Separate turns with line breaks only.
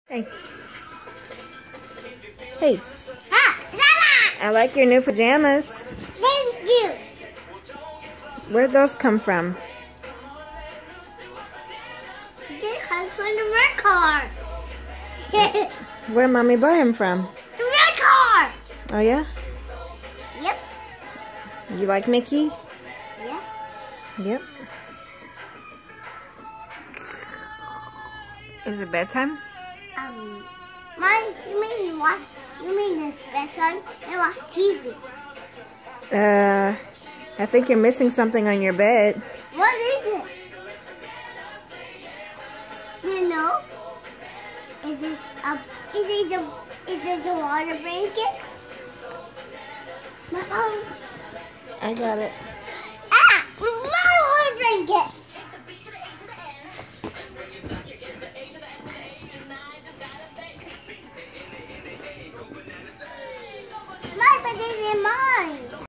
Hey. Hey.
Ah, Lala!
I like your new pajamas.
Thank you.
Where'd those come from?
They come from the red car.
Where Mommy buy them from?
The red car.
Oh yeah?
Yep.
You like Mickey?
Yeah.
Yep. Is it bedtime?
You mean it's bedtime and watch TV?
I think you're missing something on your bed.
What is it? You know? Is it the water blanket?
I got it.
Ah! My water blanket! My, but it's in mine.